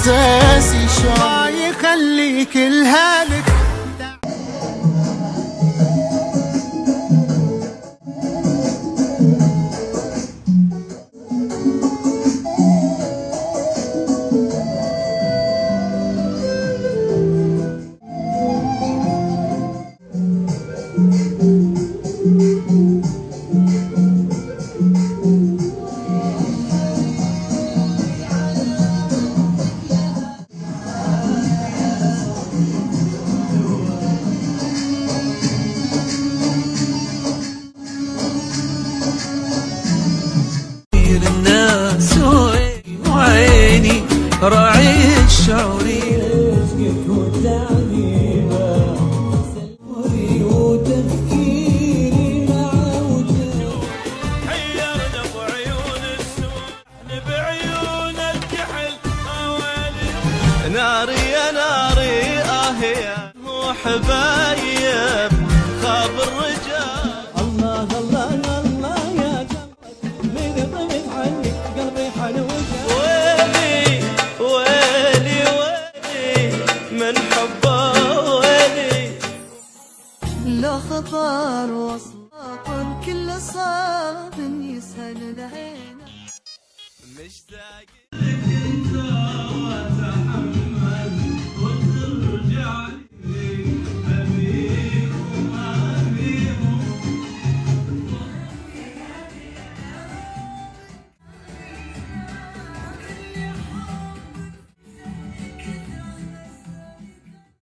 احساسي شلون ما يخليك الهالك. الناس وعيني راعي الشعوري رزقك وتعذيبه سلوري وتفكيري معوده حيرنا بعيون السوء بعيون الكحل ناري يا ناري يا مو حبايب خاب الرجال